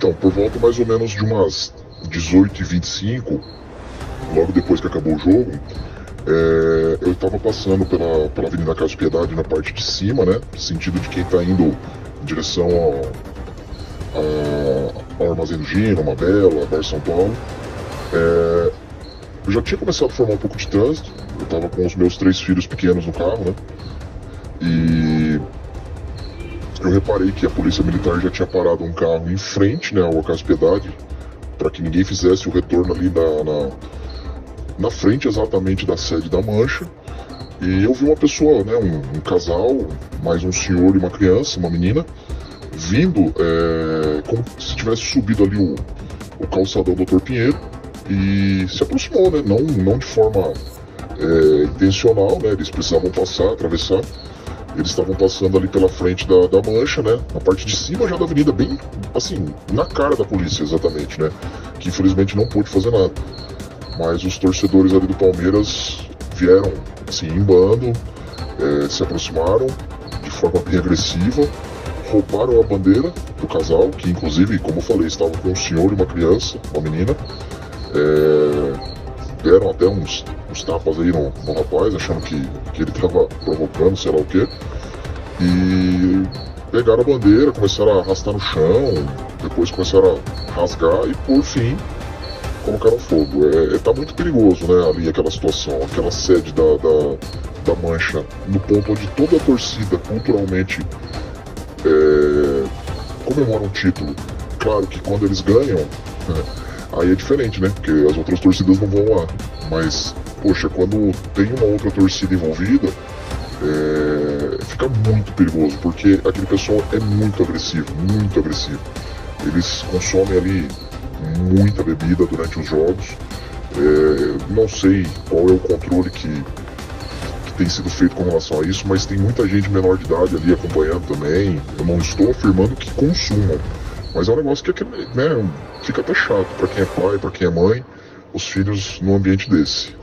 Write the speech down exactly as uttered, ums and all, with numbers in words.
Então, por volta mais ou menos de umas dezoito e vinte e cinco, logo depois que acabou o jogo, é, eu estava passando pela, pela Avenida Casa de Piedade na parte de cima, né? Sentido de quem está indo em direção ao, ao, ao Armazém do Gino, Mabela, Bar São Paulo. É, eu já tinha começado a formar um pouco de trânsito, eu estava com os meus três filhos pequenos no carro, né? E eu reparei que a polícia militar já tinha parado um carro em frente, né, ao Casa de Piedade, para que ninguém fizesse o retorno ali na, na, na frente exatamente da sede da Mancha. E eu vi uma pessoa, né, um, um casal, mais um senhor e uma criança, uma menina, vindo é, como se tivesse subido ali o, o calçadão doutor Pinheiro e se aproximou, né, não, não de forma é, intencional, né, eles precisavam passar, atravessar. Eles estavam passando ali pela frente da, da Mancha, né? Na parte de cima já da avenida, bem, assim, na cara da polícia, exatamente, né? Que infelizmente não pôde fazer nada. Mas os torcedores ali do Palmeiras vieram, assim, em bando, é, se aproximaram de forma bem agressiva, roubaram a bandeira do casal, que inclusive, como eu falei, estava com um senhor e uma criança, uma menina. É, deram até uns, uns tapas aí no, no rapaz, achando que, que ele estava provocando, sei lá o quê. E pegaram a bandeira, começaram a arrastar no chão, depois começaram a rasgar e, por fim, colocaram fogo. É, é, tá muito perigoso, né, ali aquela situação, aquela sede da, da, da Mancha, no ponto onde toda a torcida, culturalmente, é, comemora um título. Claro que quando eles ganham, né, aí é diferente, né? Porque as outras torcidas não vão lá. Mas, poxa, quando tem uma outra torcida envolvida, é, fica muito perigoso, porque aquele pessoal é muito agressivo, muito agressivo. Eles consomem ali muita bebida durante os jogos. É, não sei qual é o controle que, que tem sido feito com relação a isso, mas tem muita gente menor de idade ali acompanhando também. Eu não estou afirmando que consumam, mas é um negócio que, né, fica até chato para quem é pai, para quem é mãe, os filhos num ambiente desse.